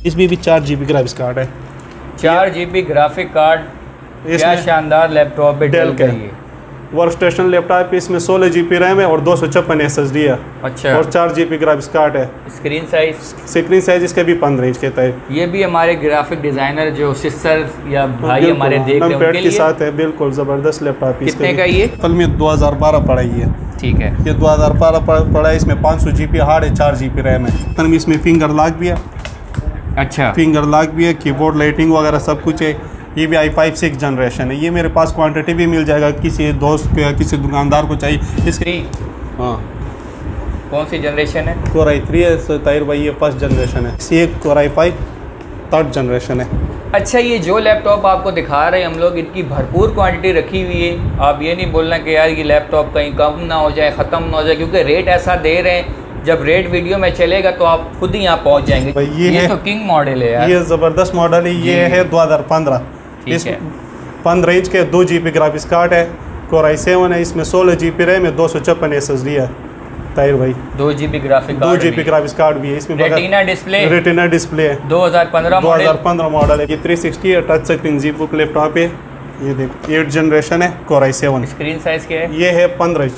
इसमें भी 4 GB graphics card है। 4 GB ग्राफिक कार्ड, क्या शानदार लैपटॉप है डेल का। ये वर्क स्टेशन लैपटॉप है, इसमें 16 GB रैम है और 256 SSD है। अच्छा। और 4 GB ग्राफिक्स कार्ड है। स्क्रीन साइज इसका भी 15 इंच के है। ये भी हमारे ग्राफिक डिजाइनर जो सिस्टर या भाई हमारे देख रहे हैं उनके लिए साथ है। बिल्कुल ज़बरदस्त लैपटॉप। कितने का ये? कल में 2012 पड़ा है। ठीक है, ये 2012 पड़ा है। इसमें 500 GB हार्ड है, 4 GB रैम है। इसमें फिंगर लॉक भी है। अच्छा, फिंगर लॉक भी है, कीबोर्ड लाइटिंग वगैरह सब कुछ है। ये भी i5 6 जनरेशन है। ये मेरे पास क्वांटिटी भी मिल जाएगा, किसी दोस्त को या किसी दुकानदार को चाहिए। इसकी हाँ, कौन सी जनरेशन है? Core i3 है ताहिर भाई, ये फर्स्ट जनरेशन है। C1 Core i5 3rd generation है। अच्छा, ये जो लैपटॉप आपको दिखा रहे हैं हम लोग, इनकी भरपूर क्वांटिटी रखी हुई है। आप ये नहीं बोलना कि यार ये लैपटॉप कहीं कम ना हो जाए, ख़त्म ना हो जाए, क्योंकि रेट ऐसा दे रहे हैं। जब रेट वीडियो में चलेगा तो आप खुद ही यहाँ पहुँच जाएंगे। भाई ये तो किंग मॉडल है यार, ये ज़बरदस्त मॉडल है। ये है 2015। ठीक है, 15 इंच के 2 GB ग्राफिक्स कार्ड है। Core i7 है। इसमें 16 GB रैम है, 256 SSD है। ताहिर भाई 2 GB graphic 2 GB graphics card भी है। इसमें रेटिना डिस्प्ले है। 2015 मॉडल है। ये 360 है, टच स्क्रीन ZBook लैपटॉप है। ये देखो 8 जनरेशन है। Core i7। स्क्रीन साइज क्या है? ये है 15 इंच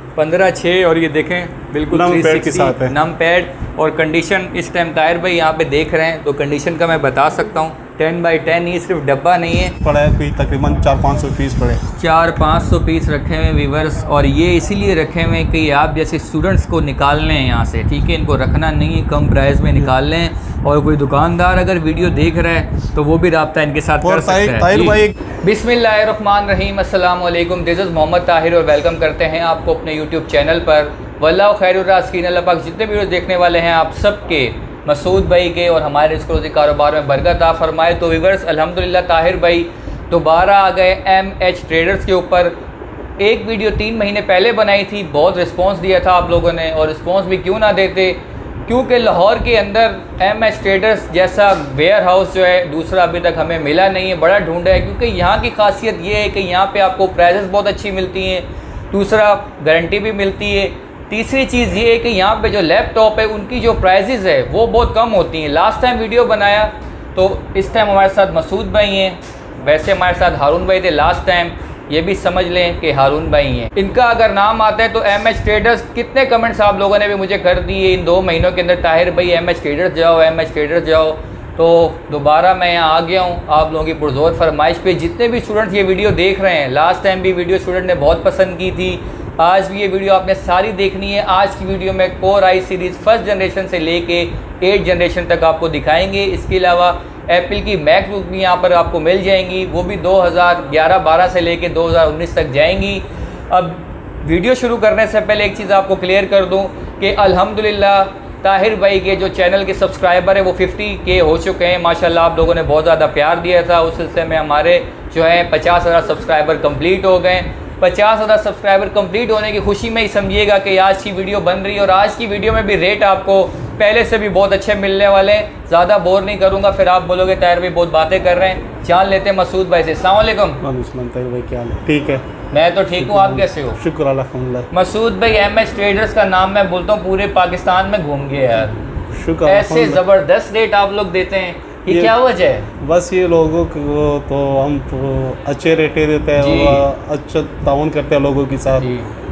15:6 और ये देखें बिल्कुल नम पैड के साथ है। नम पैड और कंडीशन इस टाइम ताहिर भाई यहाँ पे देख रहे हैं तो कंडीशन का मैं बता सकता हूँ 10/10 ही, सिर्फ डब्बा नहीं है। पड़ा है कोई तकरीबन 400-500 पीस पड़े। 400-500 पीस रखे हुए हैं वीवर्स, और ये इसीलिए रखे हुए हैं कि आप जैसे स्टूडेंट्स को निकालने हैं यहाँ से, ठीक है, इनको रखना नहीं है, कम प्राइस में निकाल लें। और कोई दुकानदार अगर वीडियो देख रहा है तो वो भी रब्ता इनके साथ कर सकता है। बिस्मिल्लाहिर्रहमानिर्रहीम, अस्सलाम वालेकुम। दिस इज़ मोहम्मद ताहिर और वेलकम करते हैं आपको अपने यूट्यूब चैनल पर। वल्लाहु खैरुर राज़िकीन, अल्लाह पाक जितने वीडियो देखने वाले हैं आप सबके, मसूद भाई के और हमारे इसको कारोबार में बरकत अता फरमाए। तो व्यूअर्स अल्हम्दुलिल्लाह ताहिर भाई दोबारा आ गए MH ट्रेडर्स के ऊपर। एक वीडियो 3 महीने पहले बनाई थी, बहुत रिस्पांस दिया था आप लोगों ने, और रिस्पांस भी क्यों ना देते, क्योंकि लाहौर के अंदर MH ट्रेडर्स जैसा वेयर हाउस जो है दूसरा अभी तक हमें मिला नहीं है। बड़ा ढूंढा है, क्योंकि यहाँ की खासियत ये है कि यहाँ पे आपको प्राइसेस बहुत अच्छी मिलती हैं, दूसरा गारंटी भी मिलती है, तीसरी चीज़ ये है कि यहाँ पे जो लैपटॉप है उनकी जो प्राइसेस है वो बहुत कम होती हैं। लास्ट टाइम वीडियो बनाया तो इस टाइम हमारे साथ मसूद भाई हैं, वैसे हमारे साथ हारून भाई थे लास्ट टाइम, ये भी समझ लें कि हारून भाई हैं। इनका अगर नाम आता है तो MH ट्रेडर्स, कितने कमेंट्स आप लोगों ने भी मुझे कर दिए इन 2 महीनों के अंदर, ताहिर भाई MH ट्रेडर्स जाओ, MH ट्रेडर्स जाओ। तो दोबारा मैं यहाँ आ गया हूँ आप लोगों की पुरजोर फरमाइश पे। जितने भी स्टूडेंट्स ये वीडियो देख रहे हैं, लास्ट टाइम भी वीडियो स्टूडेंट ने बहुत पसंद की थी, आज भी ये वीडियो आपने सारी देखनी है। आज की वीडियो में Core i series first generation से लेके 8 जनरेशन तक आपको दिखाएंगे। इसके अलावा एप्पल की मैकबुक भी यहाँ पर आपको मिल जाएंगी, वो भी 2011-12 से लेके 2019 तक जाएंगी। अब वीडियो शुरू करने से पहले एक चीज़ आपको क्लियर कर दूँ कि अल्हम्दुलिल्लाह ताहिर भाई के जो चैनल के सब्सक्राइबर है वो 50K हो चुके हैं। माशाल्लाह आप लोगों ने बहुत ज़्यादा प्यार दिया था, उस सिलसिले में हमारे जो है 50,000 सब्सक्राइबर कंप्लीट हो गए। 50,000 सब्सक्राइबर कंप्लीट होने की खुशी में ही समझिएगा कि आज की वीडियो बन रही है, और आज की वीडियो में भी रेट आपको पहले से भी बहुत अच्छे मिलने वाले हैं। ज़्यादा बोर नहीं करूँगा, फिर आप बोलोगे ताहिर भाई बहुत बातें कर रहे हैं। जान लेते हैं मसूद भाई से। अस्सलाम वालेकुम। ताहिर भाई क्या हाल है? ठीक है, मैं तो ठीक हूँ, आप कैसे हो? शुक्र अल्हम्दुलिल्लाह। मसूद भाई MH ट्रेडर्स का नाम मैं बोलता हूँ पूरे पाकिस्तान में घूम गए यार, शुक्र, ऐसे ज़बरदस्त रेट आप लोग देते हैं, ये क्या वजह है? बस ये लोगों को तो हम तो अच्छे रेटे देते हैं और अच्छा ताउन करते हैं लोगों के साथ,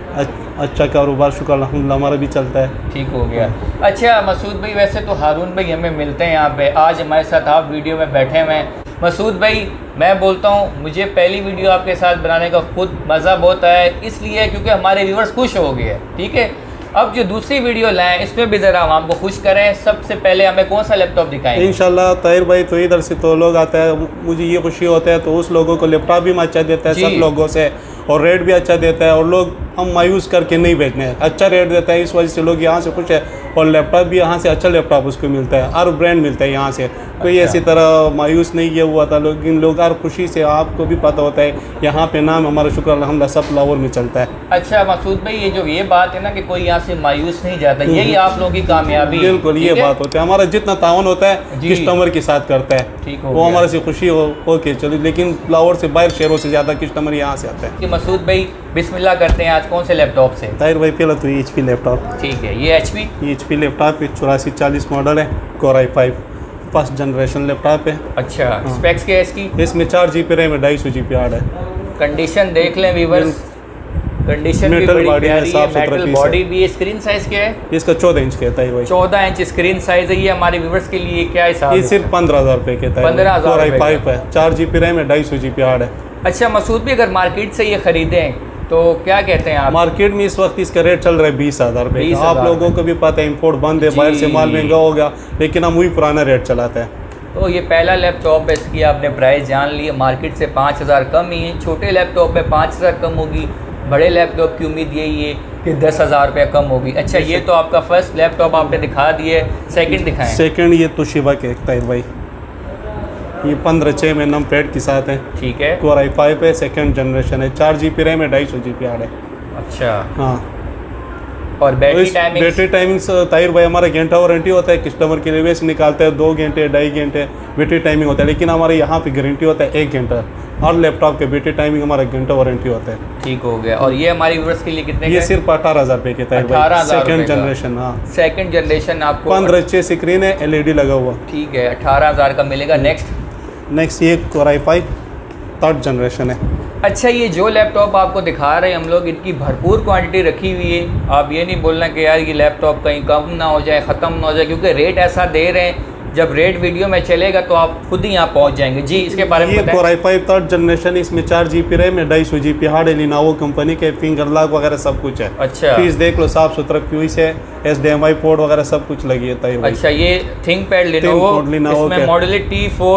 अच्छा कारोबार शुक्र अल्हम्दुलिल्लाह हमारा भी चलता है। ठीक हो गया। अच्छा मसूद भाई, वैसे तो हारून भाई हमें मिलते हैं यहाँ पे, आज हमारे साथ आप वीडियो में बैठे हुए हैं। मसूद भाई मैं बोलता हूँ मुझे पहली वीडियो आपके साथ बनाने का खुद मज़ा बहुत आया है, इसलिए क्योंकि हमारे व्यूवर्स खुश हो गए, ठीक है। अब जो दूसरी वीडियो लाएं इसमें भी ज़रा हम आपको खुश करें। सबसे पहले हमें कौन सा लैपटॉप दिखाएंगे? इंशाल्लाह ताहिर भाई, तो इधर से तो लोग आते हैं, मुझे ये खुशी होता है, तो उस लोगों को लैपटॉप भी अच्छा देता है सब लोगों से, और रेट भी अच्छा देता है, और लोग हम मायूस करके नहीं बेचने हैं, अच्छा रेट देता है, इस वजह से लोग यहाँ से खुश है। और लैपटॉप भी यहाँ से अच्छा लैपटॉप उसको मिलता है, हर ब्रांड मिलता है यहाँ से, कोई ऐसी तरह मायूस नहीं किया हुआ था। लेकिन लोग हर खुशी से, आपको भी पता होता है यहाँ पे नाम हमारा शुक्र अल्हम्दुलिल्लाह सब लाहौर में चलता है। अच्छा मसूद भाई, ये जो ये बात है ना कि कोई यहाँ से मायूस नहीं जाता, यही आप लोगों की कामयाबी। बिल्कुल ये बात होती है, हमारा जितना ताउन होता है कस्टमर के साथ करता है, ठीक वो हमारे से खुशी हो के चलो। लेकिन लाहौर से बाहर शहरों से ज़्यादा कस्टमर यहाँ से आता है। मसूद भाई बिस्मिल्लाह करते हैं, आज कौन से लैपटॉप से? ताहिर भाई पहले तो HP लैपटॉप। ठीक है, ये HP लैपटॉप 8440 मॉडल है, Core i5 first generation laptop है। अच्छा, स्पेक्स क्या है इसकी? इसमें 4 GB रैम है, 250 GB हार्ड है। कंडीशन देख लें व्यूअर्स, कंडीशन भी बड़ी प्यारी है, मेटल बॉडी भी है। स्क्रीन साइज क्या है इसका? 14 इंच कहता है भाई, 14 इंच स्क्रीन साइज है। ये हमारे व्यूअर्स के लिए क्या हिसाब है? ये सिर्फ 15,000 रुपये कहता है। 15,000 i5 है, 4 GB रैम है, 250 GB हार्ड है। अच्छा मसूद भी, अगर मार्केट से ये खरीदें तो क्या कहते हैं आप? मार्केट में इस वक्त इसका रेट चल रहा है 20,000 रुपये। आप लोगों को भी पता है इंपोर्ट बंद है, बाहर से माल महंगा हो गया, लेकिन हम वही पुराना रेट चलाते हैं। तो ये पहला लैपटॉप है, इसकी आपने प्राइस जान ली है, मार्केट से 5,000 कम ही है। छोटे लैपटॉप में 5,000 कम होगी, बड़े लैपटॉप की उम्मीद यही है कि 10,000 रुपये कम होगी। अच्छा, ये तो आपका फर्स्ट लैपटॉप आपने दिखा दिए, सेकंड दिखाएं। सेकंड ये तोशिबा के ताहिर भाई, ये 15/6 में नम पैड के साथ है। ठीक है, Core i5 है, सेकंड जनरेशन है, 4 GB रैम है, 250 GB हार्ड है। अच्छा हाँ, और बैटरी टाइमिंग्स ताहिर भाई हमारा घंटा वारंटी होता है, कस्टमर के लिए वैसे निकालते हैं 2 घंटे 2.5 घंटे बैटरी टाइमिंग होता है, लेकिन हमारे यहाँ पे गारंटी होता है 1 घंटा। हर लैपटॉप के बैटरी टाइमिंग हमारा घंटा वारंटी होता है। ठीक हो गया। और ये हमारे व्यूअर्स के लिए कितने? ये सिर्फ 18,000 रुपये के ताहिर भाई, सेकंड जनरेशन। हाँ, सेकंड जनरेशन आपको 15/6 स्क्रीन है, LED लगा हुआ। ठीक है, 18,000 का मिलेगा। नेक्स्ट ये Core i5 3rd जनरेशन है। अच्छा, ये जो लैपटॉप आपको दिखा रहे हैं हम लोग, इनकी भरपूर क्वांटिटी रखी हुई है। आप ये नहीं बोलना कि यार ये लैपटॉप कहीं कम ना हो जाए, ख़त्म ना हो जाए, क्योंकि रेट ऐसा दे रहे हैं, जब रेट वीडियो में चलेगा तो आप खुद ही यहाँ पहुँच जाएंगे। जी, इसके बारे में बताएं। Core i5 3rd जनरेशन, इसमें 4 GB रैम है, 250 GB हार्ड है, लिनोवो कंपनी के, फिंगर लॉक वगैरह सब कुछ है। अच्छा, फीस देख लो, साफ सुथरा क्यूस है, HDMI पोर्ट वगैरह सब कुछ लगी है ताहिर भाई। अच्छा, ये थिंकपैड लिनोवो, इसमें मॉडल है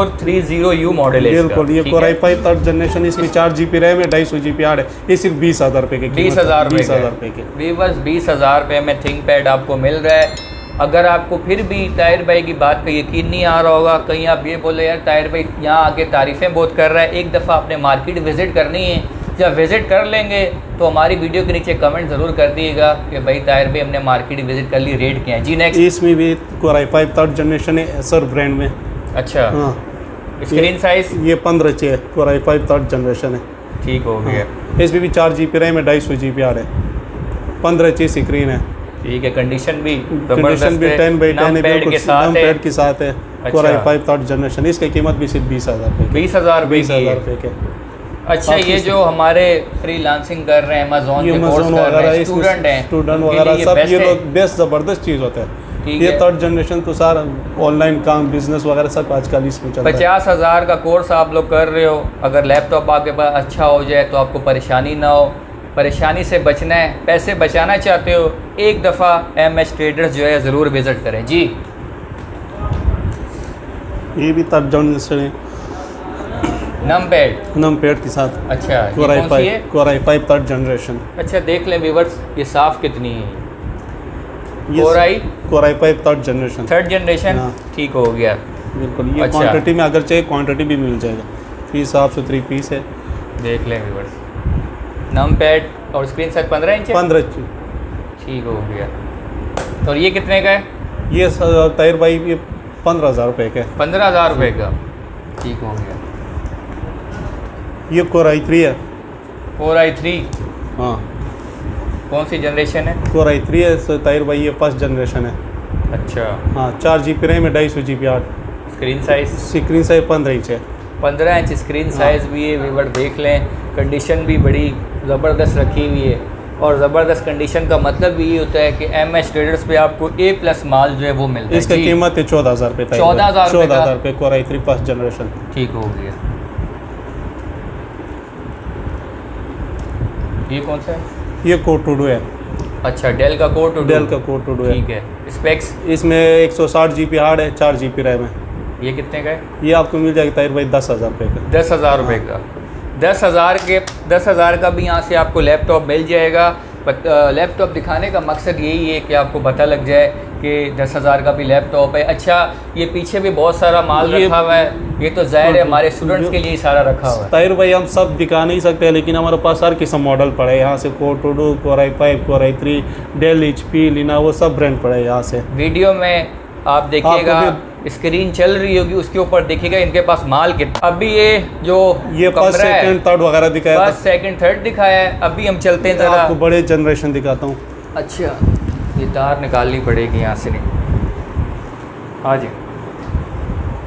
T430U मॉडल है। बिल्कुल, ये Core i5 3rd जनरेशन, इसमें 4 GB रैम है, 250 GB हार्ड है। ये सिर्फ 20,000 रुपये के, 20,000 रुपये के। वीवर्स 20,000 रुपये में थिंकपैड आपको मिल रहा है। अगर आपको फिर भी ताहिर भाई की बात पे यकीन नहीं आ रहा होगा, कहीं आप ये बोले यार ताहिर भाई यहाँ आके तारीफ़ें बहुत कर रहा है, एक दफ़ा आपने मार्केट विज़िट करनी है। जब विज़िट कर लेंगे तो हमारी वीडियो के नीचे कमेंट ज़रूर कर दिएगा कि भाई ताहिर भाई हमने मार्केट विज़िट कर ली, रेट क्या है। जी, नेक्स्ट। इसमें भी Core i5 3rd जनरेशन है, एसर ब्रांड में। अच्छा, हाँ, स्क्रीन साइज़ ये 15/6 है, Core i5 3rd जनरेशन है। ठीक हो गया। इसमें भी 4 GB रैम है, 250 GB हार्ड है, 15/6 स्क्रीन है। ठीक है, कंडीशन भी 10/10 है, के साथ है, पैड के साथ है। Core i5 3rd जनरेशन, इसकी कीमत भी सिर्फ 20,000 रुपये, 20,000 रुपये के। अच्छा, ये जो हमारे फ्रीलांसिंग कर रहे हैं, अमेज़न के कोर्स कर रहे हैं, स्टूडेंट वगैरह सब, ये लोग बेस्ट ज़बरदस्त चीज़ होता है। ये 3rd जनरेशन तो सारा ऑनलाइन काम, बिजनेस वगैरह सब आजकल इसमें चल रहा है। 50,000 का कोर्स आप लोग कर रहे हो, अगर लैपटॉप आपके पास अच्छा हो जाए तो आपको परेशानी ना हो। परेशानी से बचना है, पैसे बचाना चाहते हो, एक दफ़ा MS ट्रेडर्स जो है ज़रूर विज़िट करें। जी, ये भी 3rd जनरेशन है, नम पैड के साथ। अच्छा, Core i5 3rd जनरेशन। अच्छा, देख लें व्यूअर्स, ये साफ़ कितनी है, Core i5 3rd generation, 3rd generation. ठीक हो गया, बिल्कुल। ये क्वांटिटी में अगर चाहिए क्वांटिटी भी मिल जाएगा, पीस साफ सुथरी पीस है। देख लें व्यूअर्स, नम पैड और स्क्रीन साइज 15 इंच है। 15। ठीक हो गया। और ये कितने का है? ये ताहिर भाई ये 15,000 रुपये का है। 15,000 रुपये का। ठीक हो गया। ये Core i3 है। Core i3, हाँ। कौन सी जनरेशन है? Core i3 है ताहिर भाई, ये 1st जनरेशन है। अच्छा, हाँ, 4 GB रैम है, 250 GB hard. Screen size 15 inch है। 15 इंच स्क्रीन साइज़ भी है। व्यूअर देख लें, कंडीशन भी बड़ी ज़बरदस्त रखी हुई है। और ज़बरदस्त कंडीशन का मतलब भी ये होता है कि MS ट्रेडर्स पे आपको A+ माल जो है वो मिलता है। इसका कीमत है 14,000 रुपये। 14,000 रुपये Core i3 1st जनरेशन। ठीक हो गया। ये कौन सा है? ये Core 2 है। अच्छा, डेल का Core 2 है। ठीक है। स्पेक्स इसमें 160 GB हार्ड है, 4 GB रैम है। ये कितने का है? ये आपको मिल जाएगा ताहिर भाई 10,000 रुपये का। 10,000 रुपये का। 10,000 का भी यहाँ से आपको लैपटॉप मिल जाएगा। लैपटॉप दिखाने का मकसद यही है कि आपको पता लग जाए कि 10,000 का भी लैपटॉप है। अच्छा, ये पीछे भी बहुत सारा माल रखा हुआ है, ये तो ज़ाहिर है हमारे स्टूडेंट्स के लिए सारा रखा हुआ है। ताहिर भाई हम सब दिखा नहीं सकते, लेकिन हमारे पास हर किस्म मॉडल पड़े हैं यहाँ से। Core 2, Core i5, Core i3, Dell, HP, Lenovo सब ब्रांड पड़े हैं यहाँ से। वीडियो में आप देखिएगा, स्क्रीन चल रही होगी, उसके ऊपर देखिएगा इनके पास माल कितना। अभी ये जो ये 1st, 2nd, 3rd वगैरह दिखाया, 1st, 2nd, 3rd दिखाया है। अभी हम चलते हैं ज़रा, आपको बड़े जनरेशन दिखाता हूँ। अच्छा, ये तार निकालनी पड़ेगी यहाँ से। नहीं, हाँ जी,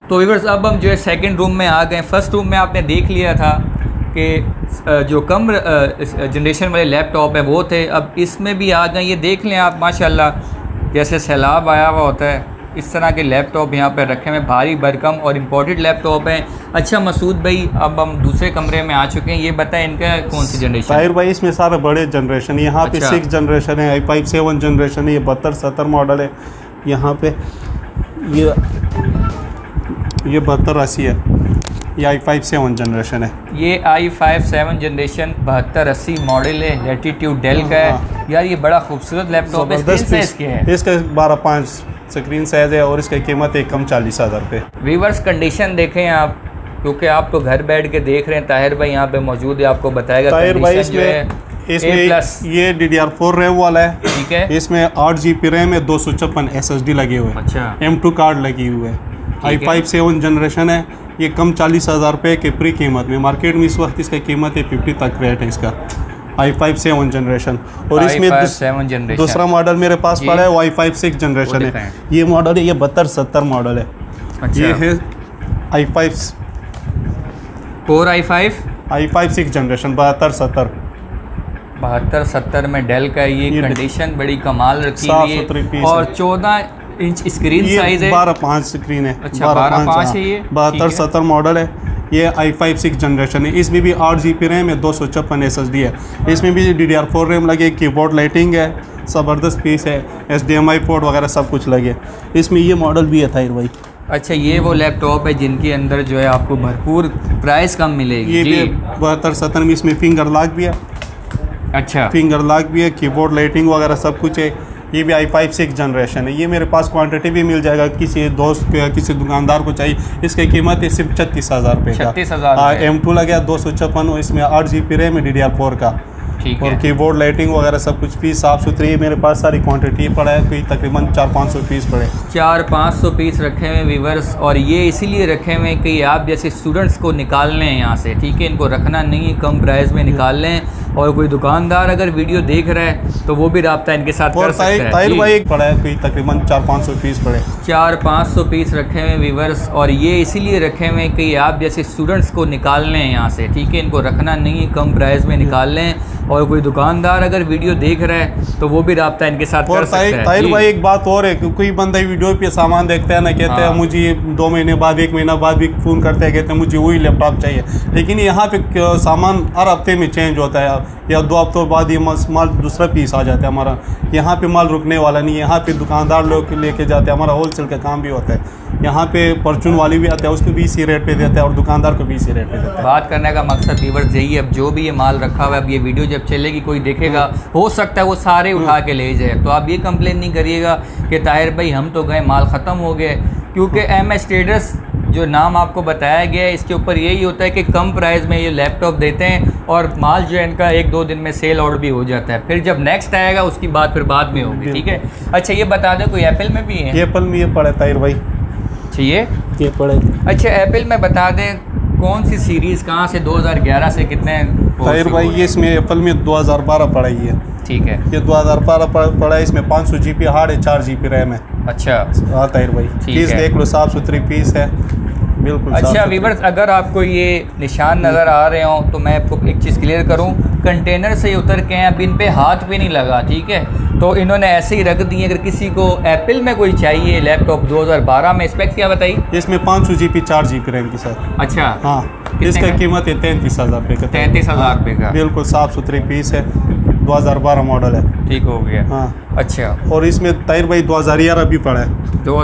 तो व्यूअर्स अब हम जो है सेकंड रूम में आ गए। फर्स्ट रूम में आपने देख लिया था कि जो कम जनरेशन वाले लैपटॉप है वो थे, अब इसमें भी आ गए। ये देख लें आप, माशाल्लाह जैसे सैलाब आया हुआ होता है इस तरह के लैपटॉप यहाँ पर रखे हुए, भारी भरकम और इम्पोर्टेड लैपटॉप हैं। अच्छा मसूद भाई, अब हम दूसरे कमरे में आ चुके हैं, ये बताएं इनका कौन सी जनरेशन? ताहिर भाई इसमें सारे बड़े जनरेशन, यहाँ पे 6 जनरेशन है, i5 7 जनरेशन है, ये 7270 मॉडल है। यहाँ पे ये 7280 है, ये i5 7 जनरेशन है। ये i5 7 जनरेशन 7280 मॉडल है, लैटिट्यूड डेल का है। यार ये बड़ा खूबसूरत लैपटॉप है। स्क्रीन साइज क्या है? इसका 12.5 स्क्रीन साइज है और इसकी कीमत एक कम 40,000 रुपये। वीवर्स कंडीशन देखें आप, क्योंकि आप तो घर बैठ के देख रहे हैं, ताहिर भाई यहाँ पे मौजूद है, आपको बताएगा। ताहिर भाई इसमें ये DDR4 रैम वाला है, ठीक है। इसमें 8 GB रैम है, 256 SSD लगे हुए हैं। अच्छा, M2 कार्ड लगी हुए है। i5 7 जनरेशन है, ये कम 40,000 रुपये के प्री कीमत में, मार्केट में इस वक्त इसका कीमत है 50 तक रेट है इसका, i5 7 जनरेशन। और इसमें दूसरा मॉडल मेरे पास पड़ा है, वो i5 6 जनरेशन है। ये मॉडल है, ये 7270 मॉडल है। अच्छा। ये है i5 कोर i5 6 जनरेशन 7270 में डेल का। ये कंडीशन बड़ी कमाल रखी हुई है और 14 इंच स्क्रीन साइज है, 12.5 स्क्रीन है। अच्छा, 12.5 है ये, 7270 मॉडल है। ये i5 6 जनरेशन है, इसमें भी 8 GB रैम है, 256 SSD है। इसमें भी DDR4 रैम लगे, कीबोर्ड लाइटिंग है, ज़बरदस्त पीस है, HDMI पोर्ट वगैरह सब कुछ लगे। इसमें ये मॉडल भी है ताहिर भाई। अच्छा, ये वो लैपटॉप है जिनके अंदर जो है आपको भरपूर प्राइस कम मिलेगी। ये भी 7270 में, इसमें फिंगर लॉक भी है। अच्छा, फिंगर लॉक भी है, कीबोर्ड लाइटिंग वगैरह सब कुछ है। ये भी i5 6 जनरेशन है। ये मेरे पास क्वांटिटी भी मिल जाएगा, किसी दोस्त को या किसी दुकानदार को चाहिए। इसकी कीमत है सिर्फ 36,000 रुपये का। 36,000 M2 लगा 256, इसमें 8 GB रैम है, DDR4 का, ठीक और है। कीबोर्ड लाइटिंग वगैरह सब कुछ पीस साफ़ सुथरी है। मेरे पास सारी क्वांटिटी पड़ा है, कोई तकरीबन 400-500 पीस पड़े, 400-500 पीस रखे हुए वीवर्स। और ये इसीलिए रखे हुए हैं कि आप जैसे स्टूडेंट्स को निकाल लें यहाँ से, ठीक है, इनको रखना नहीं है, कम प्राइस में निकाल लें। और कोई दुकानदार अगर वीडियो देख रहा है तो वो भी रब्ता इनके साथ कर सकता है। ताहिर भाई एक पड़ा है, कोई तकरीबन 400-500 पीस पड़े, 400-500 पीस रखे हुए वीवर्स। और ये इसीलिए रखे हुए हैं कि आप जैसे स्टूडेंट्स को निकाल लें यहाँ से, ठीक है, इनको रखना नहीं है, कम प्राइस में निकाल लें। और कोई दुकानदार अगर वीडियो देख रहा है तो वो भी रब्ता इनके साथ कर सकता है। ताहिर भाई एक बात और है, कोई बंदा वीडियो पे सामान देखता है ना, कहते हैं मुझे 2 महीने बाद 1 महीना बाद भी फ़ोन करते हैं, कहते हैं मुझे वही लैपटॉप चाहिए। लेकिन यहाँ पे सामान हर हफ्ते में चेंज होता है, या 2 हफ्तों बाद ये माल दूसरा पीस आ जाता है हमारा। यहाँ पे माल रुकने वाला नहीं है, यहाँ पे दुकानदार लोग लेके जाते हैं, हमारा होलसेल का काम भी होता है। यहाँ पे परचून वाली भी आते हैं, उसको भी इसी रेट पे देते हैं और दुकानदार को भी इसी रेट पे देते हैं। बात करने का मकसद व्यूअर्स यही है, अब जो भी ये माल रखा हुआ है, अब ये वीडियो जब चलेगी कोई देखेगा, हो सकता है वो सारे उठा के ले जाए। तो आप ये कंप्लेन नहीं करिएगा कि ताहिर भाई हम तो गए माल ख़त्म हो गए, क्योंकि MS ट्रेडर्स जो नाम आपको बताया गया है इसके ऊपर यही होता है कि कम प्राइस में ये लैपटॉप देते हैं और माल जो है इनका 1-2 दिन में सेल आउट भी हो जाता है। फिर जब नेक्स्ट आएगा उसकी बात फिर बाद में होगी, ठीक है। अच्छा, ये बता दें कोई एप्पल में भी है? एप्पल में ये पड़ा है ताहिर भाई, ये पड़े। अच्छा, एप्पल में बता दें कौन सी सीरीज़ कहाँ से 2011 से कितने? ताहिर भाई ये इसमें एप्पल में 2012 पड़ा ही है, ठीक है। ये 2012 पड़ा है, इसमें 500 GB हार्ड है, 4 GB रैम है। अच्छा, हाँ ताहिर भाई, पीस देख लो, साफ़ सुथरी पीस है बिल्कुल। अच्छा वीवर्स, अगर आपको ये निशान नज़र आ रहे हों तो मैं आपको एक चीज़ क्लियर करूं, कंटेनर से उतर के हैं, अब इन पे हाथ भी नहीं लगा, ठीक है, तो इन्होंने ऐसे ही रख दिए। अगर किसी को एप्पल में कोई चाहिए लैपटॉप 2012 में, स्पेक्स क्या बताइए? इसमें 500 GB 4 GB रैम के साथ। अच्छा, हाँ, इसका कीमत है 33,000 रुपये का। 33,000 रुपये का, बिल्कुल साफ़ सुथरी पीस है, 2012 मॉडल है, ठीक हो गया। हाँ, अच्छा, और इसमें ताहिर भाई 2011 भी पड़ा है,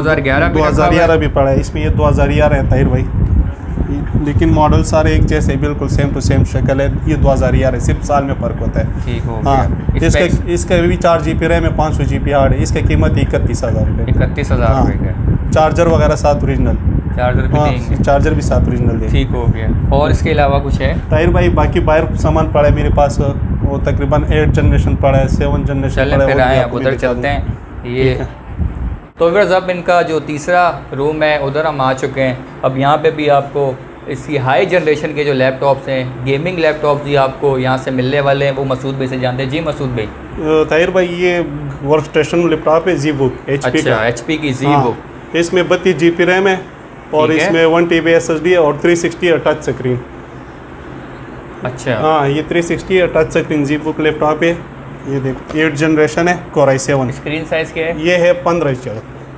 2011 भी पड़ा है, इसमें ये 2011 है ताहिर भाई, लेकिन मॉडल सारे एक जैसे, बिल्कुल सेम टू सेम शक्ल है। ये 2011 है, सिर्फ साल में फ़र्क होता है, ठीक हो हाँ। गया। इसका भी 4 GB रैम है, 500 GB हार्ड है, इसकी कीमत 31,000 रुपये। 31,000 रुपये का। चार्जर वगैरह साथ ओरिजिनल, चार्जर भी देंगे, चार्जर भी साथ ओरिजिनल देंगे, ठीक हो गया। और इसके अलावा कुछ है ताहिर भाई? बाकी बाहर सामान पड़ा है मेरे पास, वो तकरीबन 8 जनरेशन पड़ा है, 7 जनरेशन पड़ा है। फिर आए उधर चलते हैं। ये तो व्यूअर्स, अब इनका जो तीसरा रूम है उधर हम आ चुके हैं। अब यहाँ पे भी आपको इसकी हाई जनरेशन के जो लैपटॉप्स हैं, गेमिंग लैपटॉप भी आपको यहाँ से मिलने वाले हैं। वो मसूद भाई से जानते हैं। जी मसूद भाई। ताहिर भाई, ये वर्क स्टेशन लैपटॉप है, ZBook, HP का। अच्छा, HP की ZBook। इसमें 32 GB रैम है, और इसमें 1 TB SSD है और 360 है टच स्क्रीन। अच्छा हाँ, ये 360 है टच स्क्रीन ZBook लैपटॉप है। ये देखो 8 जनरेशन है, Core i7। स्क्रीन साइज क्या है? ये है 15:6।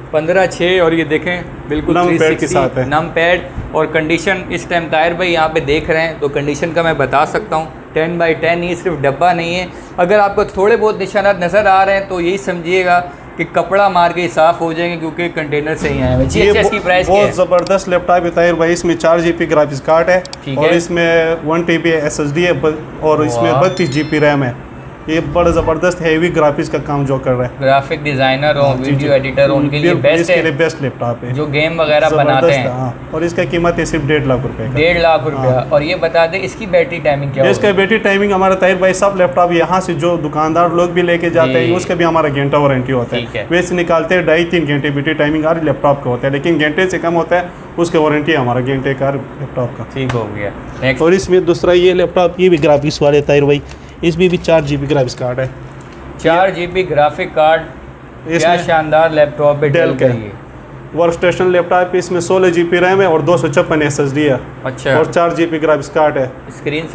15:6 और ये देखें बिल्कुल नम पैड के साथ है। नम पैड और कंडीशन इस टाइम ताहिर भाई यहाँ पे देख रहे हैं तो कंडीशन का मैं बता सकता हूँ 10/10, ये सिर्फ डब्बा नहीं है। अगर आपको थोड़े बहुत निशानात नज़र आ रहे हैं तो यही समझिएगा कि कपड़ा मार के साफ़ हो जाएंगे क्योंकि कंटेनर से ही आए हैं। GHS की प्राइस क्या है? बहुत ज़बरदस्त लैपटॉप है ताहिर भाई। इसमें 4 GB ग्राफिक्स कार्ड है और इसमें 1 TB SSD है और इसमें 32 GB रैम है। ये बड़ा ज़बरदस्त हैवी ग्राफिक्स का काम जो कर रहा है। ग्राफिक डिज़ाइनर हो, वीडियो एडिटर हो, उनके लिए बेस्ट है, बेस्ट लैपटॉप है जो गेम वगैरह बनाते हैं। और इसका कीमत है सिर्फ 1.5 लाख रुपए का। 1.5 लाख रुपया। और ये बता दें इसकी बैटरी टाइमिंग क्या है? इसका बैटरी टाइमिंग हमारा ताहिर भाई सब लैपटॉप यहाँ से जो दुकानदार लोग भी लेके जाते हैं उसका भी हमारा घंटा वारंटी होता है। वैसे निकालते हैं 2.5-3 घंटे बैटरी टाइमिंग हर लैपटॉप का होता है, लेकिन घंटे से कम होता है उसका वारंटी हमारा घंटे का लैपटॉप का। ठीक हो गया। और इसमें दूसरा ये लैपटॉप, ये भी ग्राफिक्स वाले ताहिर भाई, इसमें भी 4 GB ग्राफिक्स कार्ड है। 4 GB ग्राफिक कार्ड, क्या शानदार लैपटॉप है डेल का। ये वर्क स्टेशन लैपटॉप, इसमें 16 GB रैम है और 256 SSD है। अच्छा। और 4 GB ग्राफिक्स कार्ड है। स्क्रीन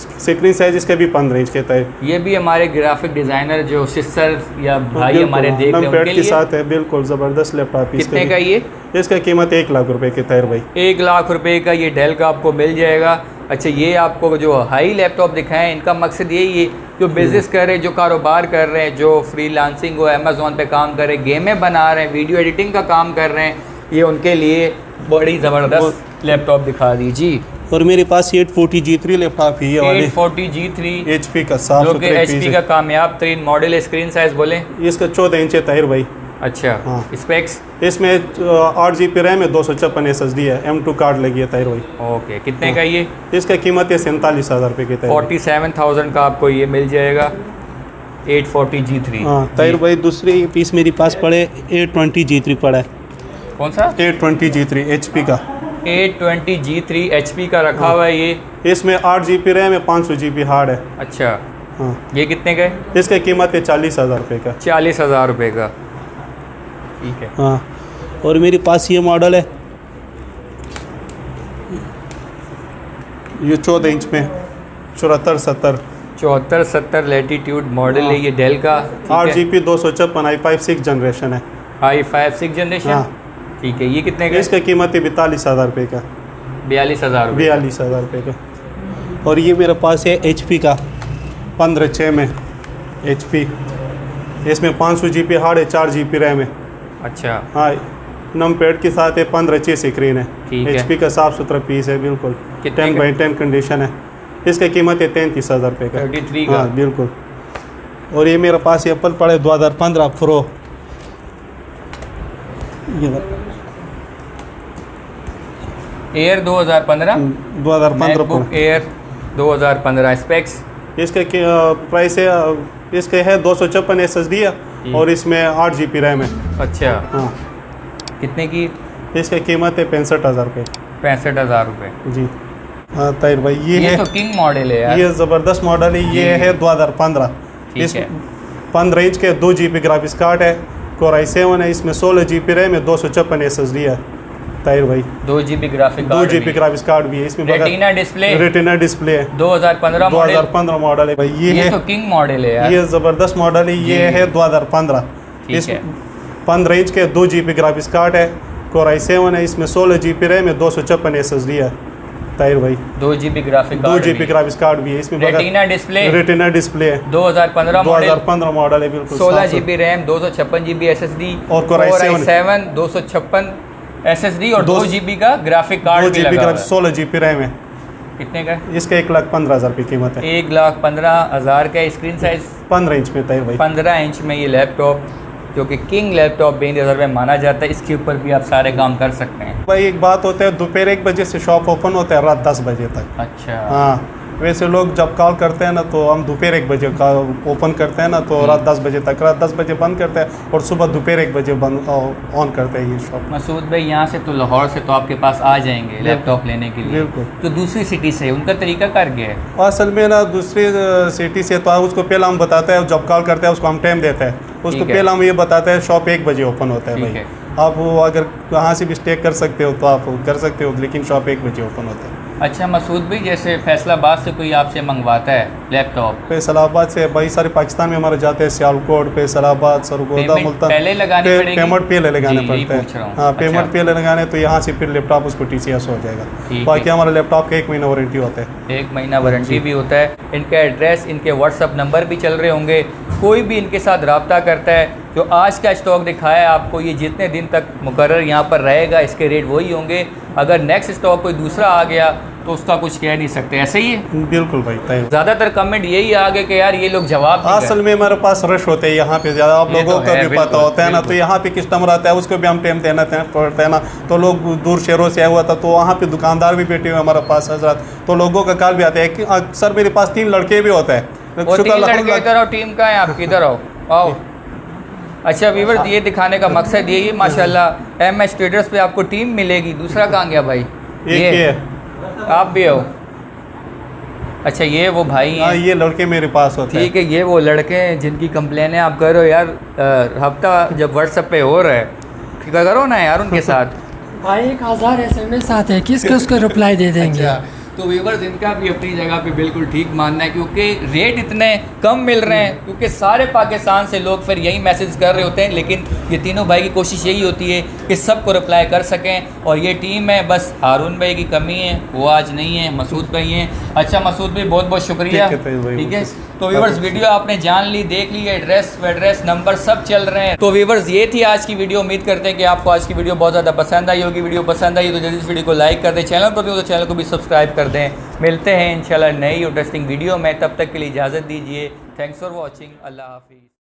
साइज इसका भी 15 इंच का है। ये भी हमारे ग्राफिक डिजाइनर जो सिस्टर या भाई हमारे देख रहे हैं उनके के साथ है। बिल्कुल ज़बरदस्त लैपटॉप। कितने का ये? इसका कीमत 1 लाख रुपए की ताहिर भाई। 1 लाख रुपए का ये डेल का आपको मिल जाएगा। अच्छा, ये आपको जो हाई लैपटॉप दिखाएं इनका मकसद यही है जो बिज़नेस कर रहे हैं, जो कारोबार कर रहे हैं, जो फ्रीलांसिंग हो, अमेज़ॉन पे काम कर रहे हैं, गेमें बना रहे हैं, वीडियो एडिटिंग का काम कर रहे हैं, ये उनके लिए बड़ी ज़बरदस्त लैपटॉप दिखा दी जी। और मेरे पास 840 G3 लैपटॉप ही है। 840 G3 HP का साफ जो कि HP का कामयाब तरीन मॉडल है। स्क्रीन साइज बोलें? इसका 14 इंच है ताहिर भाई। अच्छा। हाँ। स्पेक्स? इसमें 8 GB रैम है, 256 SSD है, M2 कार्ड लगी है ताहिर भाई। ओके। कितने का ये? इसका कीमत है 47,000 रुपये की। 47,000 का आपको ये मिल जाएगा 840 G3। हाँ ताहिर भाई, दूसरी पीस मेरे पास पड़े 820 G3 पड़ा है। कौन सा? 820 G3 HP का। 820 G3 HP का रखा हुआ है ये। इसमें 8 GB रैम है, 500 GB हार्ड है। अच्छा। हाँ। ये कितने का है? इसका कीमत है 40,000 रुपये का। 40,000 रुपये का। ठीक है। हाँ। और मेरे पास ये मॉडल है, ये 14 इंच में 74-70 लैटिट्यूड मॉडल है ये डेल का। 8 GB 256 i5 6 जनरेशन है। i5 6 generation. हाँ। ठीक है। ये कितने का? इसका कीमत है 42,000 रुपये का। 42,000 रुपये का। और ये मेरे पास है HP का 15/6 में HP। इसमें 500 GB हार्ड है, 4 GB रैम है। अच्छा। हाँ, नम पैड के साथ है, 15/6 स्क्रीन है। HP का साफ़ सुथरा पीस है बिल्कुल। 10/10 कंडीशन है। इसका कीमत है 33,000 रुपये का। 33 का। हाँ बिल्कुल। और ये मेरे पास एप्पल पड़े 2015 pro. Air 2015 pro air 2015। Specs? इसका प्राइस है, इसके है 256 SSD है और इसमें 8 GB रैम है। अच्छा। हाँ। कितने की? इसका कीमत है 65,000 रुपये। 65,000 रुपये जी। हाँ ताहिर भाई, ये है तो किंग मॉडल है यार। ये ज़बरदस्त मॉडल है। ये है 2015। इस 15 इंच के 2 GB ग्राफिक्स कार्ड है, Core i7 है, इसमें 16 GB रैम है, 256 SSD है ताहिर भाई। 2 GB graphic 2 GB graphics card भी है इसमें। रेटिना डिस्प्ले है। 2015 मॉडल है भाई। ये तो किंग मॉडल है यार। ये ज़बरदस्त मॉडल है। ये है 2015। इस 15 इंच के 2 GB ग्राफिक्स कार्ड है, Core i7 है, इसमें 16 GB रैम है, 256 SSD है ताहिर भाई। 2 GB graphic 2 GB graphics card भी है इसमें। रेटिना डिस्प्ले है। 2015 मॉडल है बिल्कुल। 16 GB रैम, 256 GB SSD और Core i7 256 SSD और 2 GB का ग्राफिक कार्ड भी लगा है। 16 GB रैम है। कितने का? इसका 1,15,000 रुपये कीमत है। 1,15,000 का। स्क्रीन साइज 15 इंच में ताहिर भाई। 15 इंच में ये लैपटॉप जो कि किंग लैपटॉप 20,000 में माना जाता है, इसके ऊपर भी आप सारे काम कर सकते हैं भाई। एक बात होता है, दोपहर 1 बजे से शॉप ओपन होता है रात 10 बजे तक। अच्छा। हाँ, वैसे लोग जब कॉल करते हैं ना तो हम दोपहर 1 बजे का ओपन करते हैं ना तो रात 10 बजे तक, रात 10 बजे बंद करते हैं और सुबह दोपहर 1 बजे बंद ऑन करते हैं ये शॉप। मसूद भाई, यहाँ से तो लाहौर से तो आपके पास आ जाएंगे लैपटॉप लेने के लिए। बिल्कुल। तो दूसरी सिटी से उनका तरीका कर गया है असल में ना, दूसरी सिटी से तो उसको पहले हम बताते हैं, जब कॉल करते हैं उसको हम टाइम देते हैं, उसको पहले हम ये बताते हैं शॉप 1 बजे ओपन होता है भाई। आप वो अगर कहाँ से भी स्टे कर सकते हो तो आप कर सकते हो, लेकिन शॉप 1 बजे ओपन होता है। अच्छा मसूद भाई, जैसे फैसलाबाद से कोई आपसे मंगवाता है लैपटॉप, फैसलाबाद से भाई सारे पाकिस्तान में हमारे जाते हैं, सियालकोट, फैसलाबाद, सरगोदा, मुल्तान। पहले लगानी पड़ेगी, पेमेंट पहले लगाने पड़ते हैं। हाँ, पेमेंट पहले लगाने, तो यहाँ से फिर लैपटॉप उसको TCS हो जाएगा। बाकी हमारे लैपटॉप का 1 महीना वारंटी होता है। 1 महीना वारंटी भी होता है। इनका एड्रेस, इनके व्हाट्सअप नंबर भी चल रहे होंगे। कोई भी इनके साथ रब्ता करता है, जो आज का स्टॉक दिखाया है आपको, ये जितने दिन तक मुकर्रर यहाँ पर रहेगा इसके रेट वही होंगे। अगर नेक्स्ट स्टॉक कोई दूसरा आ गया तो उसका कुछ कह नहीं सकते, ऐसे ही है। बिल्कुल भाई, ज़्यादातर कमेंट यही आ गए कि यार ये लोग जवाब असल में हमारे पास रश होते हैं यहाँ पे ज़्यादा, आप लोगों को भी पता होता है ना, तो यहाँ पे कस्टमर आता है उसको भी हम टाइम देना पड़ता है ना, तो लोग दूर शहरों से आया हुआ था, तो वहाँ पे दुकानदार भी बैठे हुए हमारे पास हजरत, तो लोगों का कॉल भी आता है कि सर मेरे पास 3 लड़के भी होते हैं। इधर आओ, टीम का है आपकी, इधर आओ आओ। अच्छा व्यूअर्स, ये दिखाने का मकसद यही है माशाल्लाह MS ट्रेडर्स पे आपको टीम मिलेगी। दूसरा कहाँ गया भाई? ये आप भी हो? अच्छा ये वो भाई हैं, ये लड़के मेरे पास होते हैं। ठीक है, ये वो लड़के हैं जिनकी कंप्लेनें आप कर रहे हो यार। हफ्ता जब व्हाट्सएप पे हो रहा है, क्या करो ना यार उनके साथ। भाई 1000 SMS आते हैं, किसके उसको रिप्लाई दे देंगे। अच्छा, तो व्यूअर्स इनका भी अपनी जगह पे बिल्कुल ठीक मानना है, क्योंकि रेट इतने कम मिल रहे हैं, क्योंकि सारे पाकिस्तान से लोग फिर यही मैसेज कर रहे होते हैं। लेकिन ये तीनों भाई की कोशिश यही होती है कि सबको रिप्लाई कर सकें। और ये टीम है, बस हारून भाई की कमी है, वो आज नहीं है, मसूद भाई हैं। अच्छा मसूद भाई बहुत बहुत शुक्रिया, ठीक है। तो व्यूअर्स वीडियो आपने जान ली, देख ली, एड्रेस नंबर सब चल रहे हैं। तो व्यूअर्स ये थी आज की वीडियो। उम्मीद करते हैं कि आपको आज की वीडियो बहुत ज़्यादा पसंद आई होगी। वीडियो पसंद आई तो जल्दी इस वीडियो को लाइक कर दें, चैनल पर भी हो तो चैनल को भी सब्सक्राइब कर दें। मिलते हैं इंशाल्लाह नई इंटरेस्टिंग वीडियो में, तब तक के लिए इजाज़त दीजिए। थैंक्स फॉर वॉचिंग, अल्लाह हाफिज़।